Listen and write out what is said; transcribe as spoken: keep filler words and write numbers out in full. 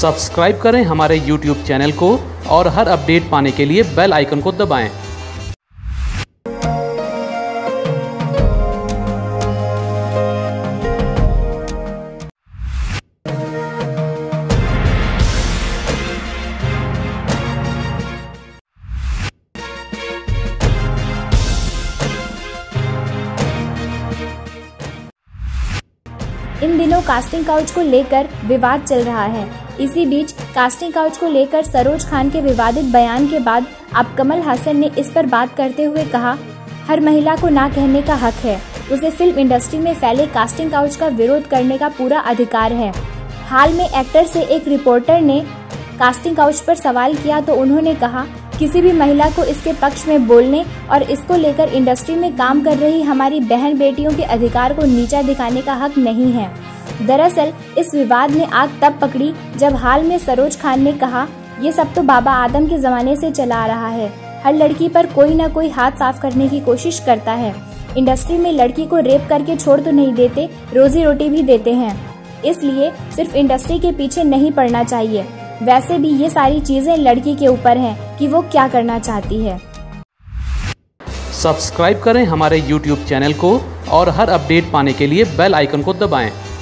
Subscribe करें हमारे YouTube channel को और हर अपडेट पाने के लिए बेल आइकन को दबाएं। इन दिनों कास्टिंग काउच को लेकर विवाद चल रहा है। इसी बीच कास्टिंग काउच को लेकर सरोज खान के विवादित बयान के बाद अब कमल हासन ने इस पर बात करते हुए कहा, हर महिला को ना कहने का हक है। उसे फिल्म इंडस्ट्री में फैले कास्टिंग काउच का विरोध करने का पूरा अधिकार है। हाल में एक्टर से एक रिपोर्टर ने कास्टिंग काउच पर सवाल किया तो उन्होंने कहा, किसी भी महिला को इसके पक्ष में बोलने और इसको लेकर इंडस्ट्री में काम कर रही हमारी बहन बेटियों के अधिकार को नीचा दिखाने का हक नहीं है। दरअसल इस विवाद ने आग तब पकड़ी जब हाल में सरोज खान ने कहा, ये सब तो बाबा आदम के जमाने से चला आ रहा है। हर लड़की पर कोई ना कोई हाथ साफ करने की कोशिश करता है। इंडस्ट्री में लड़की को रेप करके छोड़ तो नहीं देते, रोजी रोटी भी देते हैं। इसलिए सिर्फ इंडस्ट्री के पीछे नहीं पड़ना चाहिए। वैसे भी ये सारी चीजें लड़की के ऊपर हैं कि वो क्या करना चाहती है। सब्सक्राइब करें हमारे यूट्यूब चैनल को और हर अपडेट पाने के लिए बेल आइकन को दबाएं।